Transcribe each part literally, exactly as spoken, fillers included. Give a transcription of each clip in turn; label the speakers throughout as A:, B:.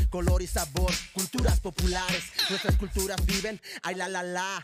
A: color y sabor, culturas populares, nuestras culturas viven, ay la la la.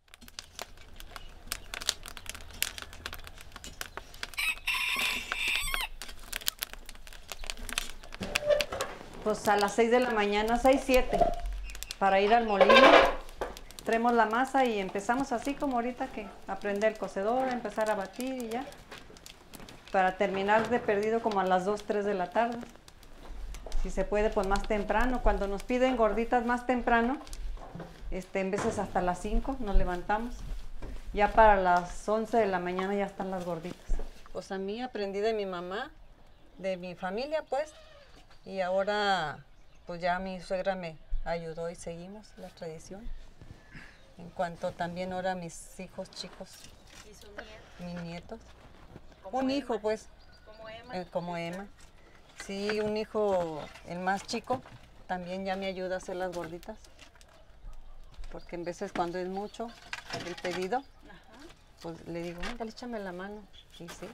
B: Pues a las seis de la mañana, seis, siete, para ir al molino. Traemos la masa y empezamos así como ahorita que aprender el cocedor, empezar a batir y ya. Para terminar de perdido como a las dos, tres de la tarde. Si se puede, pues más temprano. Cuando nos piden gorditas más temprano, este, en veces hasta las cinco nos levantamos. Ya para las once de la mañana ya están las gorditas. Pues a mí aprendí de mi mamá, de mi familia pues. Y ahora, pues ya mi suegra me ayudó y seguimos la tradición. En cuanto también ahora mis hijos chicos.
C: ¿Y sus nietos?
B: Mis nietos.
C: ¿Como
B: Un
C: Emma?
B: hijo, pues.
C: ¿Como Emma?
B: Eh, como Emma. Sí, un hijo, el más chico, también ya me ayuda a hacer las gorditas. Porque en veces cuando es mucho el pedido,
C: Ajá.
B: pues le digo, venga, échame la mano. Y sí.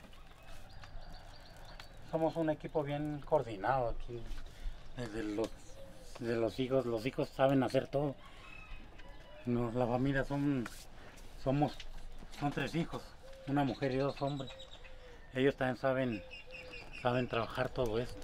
D: Somos un equipo bien coordinado aquí. Desde los, de los hijos, los hijos saben hacer todo. No, la familia son, somos, son tres hijos, una mujer y dos hombres. Ellos también saben, saben trabajar todo esto.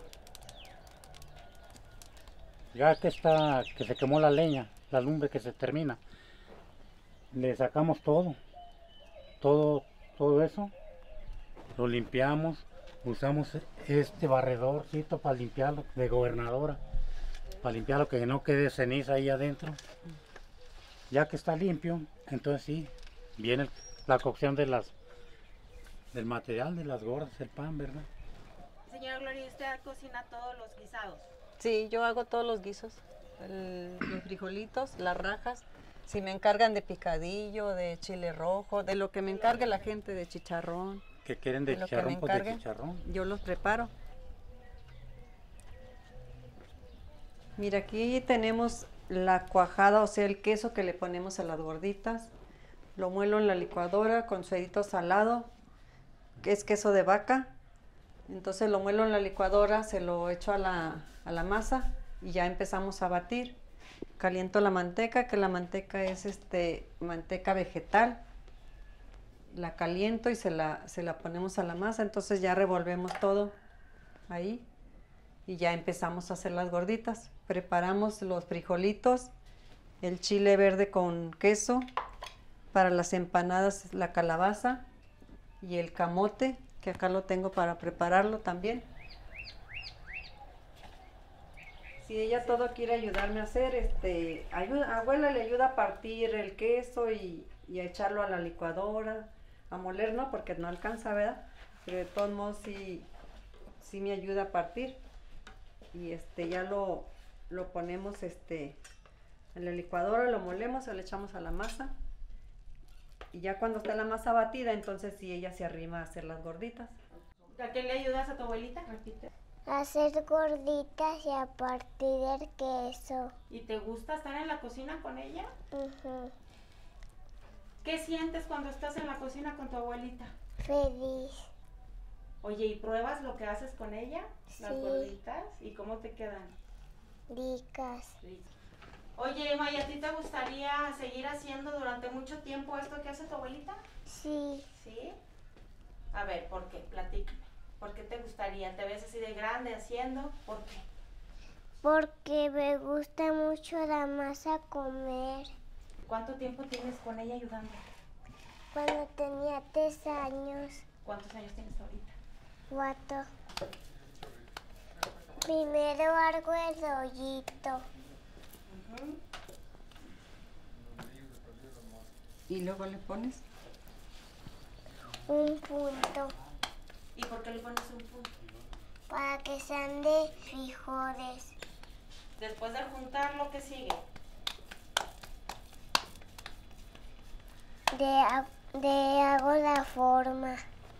D: Ya que está, que se quemó la leña, la lumbre que se termina, le sacamos todo, todo, todo eso, lo limpiamos. Usamos este barredorcito para limpiarlo, de gobernadora, para limpiarlo que no quede ceniza ahí adentro. Ya que está limpio, entonces sí, viene la cocción de las, del material, de las gordas, el pan, ¿verdad?
C: Señora Gloria, ¿usted cocina todos los guisados?
B: Sí, yo hago todos los guisos, el- los frijolitos, las rajas. Si me encargan de picadillo, de chile rojo, de lo que me encargue la gente, de chicharrón.
D: Que quieren de
B: De lo que me
D: chicharrón, pues de
B: encarguen,
D: chicharrón.
B: yo los preparo. Mira, aquí tenemos la cuajada, o sea, el queso que le ponemos a las gorditas. Lo muelo en la licuadora con suerito salado, que es queso de vaca. Entonces lo muelo en la licuadora, se lo echo a la, a la masa y ya empezamos a batir. Caliento la manteca, que la manteca es este, manteca vegetal. La caliento y se la, se la ponemos a la masa, entonces ya revolvemos todo ahí y ya empezamos a hacer las gorditas. Preparamos los frijolitos, el chile verde con queso, para las empanadas la calabaza y el camote, que acá lo tengo para prepararlo también. Si ella todo quiere ayudarme a hacer, este, ayuda, abuela le ayuda a partir el queso y, y a echarlo a la licuadora. A moler no, porque no alcanza, ¿verdad? Pero de todos modos sí, sí me ayuda a partir. Y este ya lo, lo ponemos este, en la licuadora, lo molemos, se lo echamos a la masa. Y ya cuando está la masa batida, entonces sí ella se arrima a hacer las gorditas.
C: ¿A qué le ayudas a tu abuelita? Repite.
E: Hacer gorditas y a partir del queso.
C: ¿Y te gusta estar en la cocina con ella?
E: Ujú.
C: ¿Qué sientes cuando estás en la cocina con tu abuelita?
E: Feliz.
C: Oye, ¿y pruebas lo que haces con ella? Las
E: Sí.
C: gorditas. ¿Y cómo te quedan?
E: Ricas.
C: Oye, Emma, ¿y a ti te gustaría seguir haciendo durante mucho tiempo esto que hace tu abuelita?
E: Sí.
C: ¿Sí? A ver, ¿por qué? Platícame. ¿Por qué te gustaría? ¿Te ves así de grande haciendo? ¿Por qué?
E: Porque me gusta mucho la masa comer.
C: ¿Cuánto tiempo tienes con ella ayudando?
E: Cuando tenía tres años,
C: ¿Cuántos años tienes ahorita?
E: cuatro. Primero hago el rollito.
C: Ujú.
B: Y luego le pones.
E: Un punto
C: ¿Y por qué le pones un punto?
E: para que sean de frijoles.
C: Después de juntar, ¿lo que sigue?
E: De, ha- de hago la forma.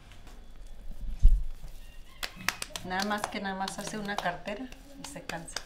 B: Nada más que nada más hace una cartera y se cansa.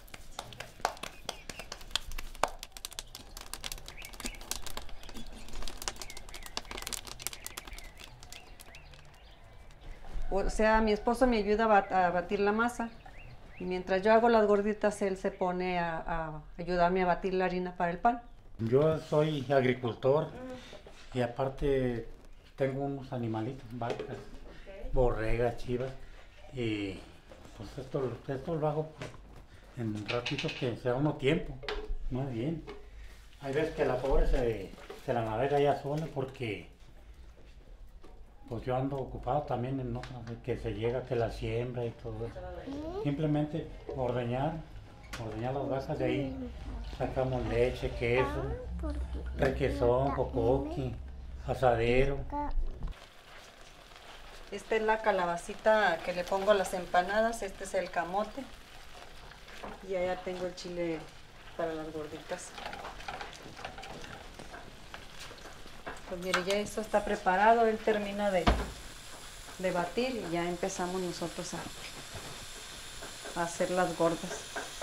B: O sea, mi esposo me ayuda a bat- a batir la masa Y mientras yo hago las gorditas, él se pone a, a ayudarme a batir la harina para el pan.
D: Yo soy agricultor y aparte tengo unos animalitos, vacas,
C: Ok.
D: borregas, chivas, y pues esto, esto lo hago pues, en ratitos que sea uno tiempo, más bien. Hay veces que la pobre se, se la navega ya sola porque pues yo ando ocupado también en otras, de que se llega, que la siembra y todo eso. Simplemente ordeñar, ordeñar las vacas, de ahí sacamos leche, queso, requesón, cocoqui, asadero.
B: Esta es la calabacita que le pongo a las empanadas, este es el camote. Y allá tengo el chile para las gorditas. Pues mire, ya esto está preparado, él termina de, de batir y ya empezamos nosotros a, a hacer las gordas.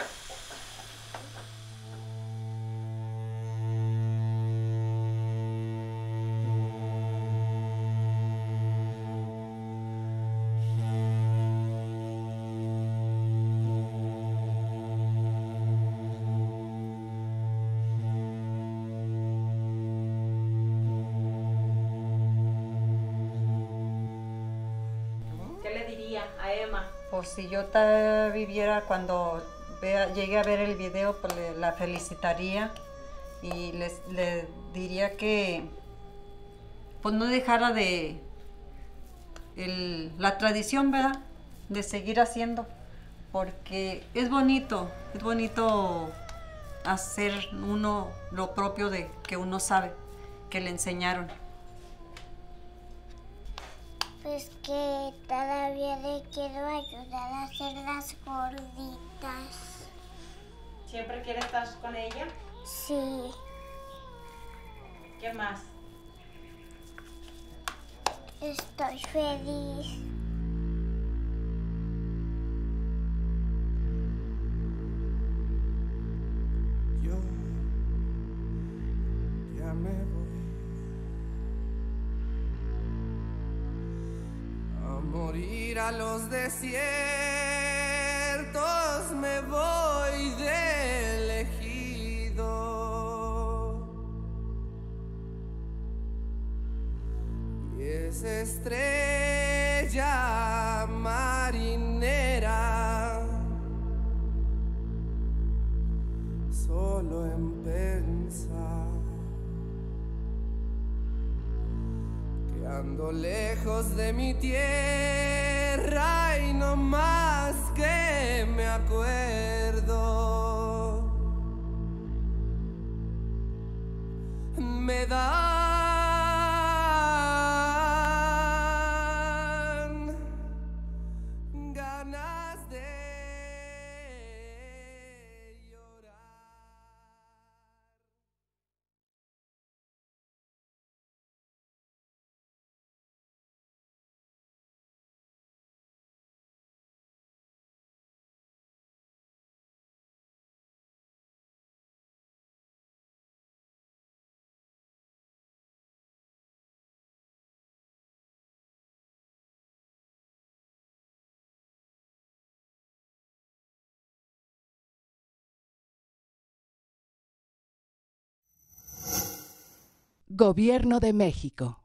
C: ¿Qué le diría a Emma?
B: Pues si yo ta- viviera cuando vea, llegue a ver el video, pues le- la felicitaría y les, le diría que pues no dejara de el- la tradición, ¿verdad? De seguir haciendo, porque es bonito, es bonito hacer uno lo propio de que uno sabe, que le enseñaron.
E: Pues que todavía le quiero ayudar a hacer las gorditas.
C: ¿Siempre quiere estar con ella?
E: Sí,
C: ¿Qué más?
E: estoy feliz.
A: Yo ya me voy a morir a los desiertos, me voy de elegido. Y esa estrella marinera solo en pensar que ando lejos de mi tierra y no más que me acuerdo me dan ganas de llorar.
F: Gobierno de México.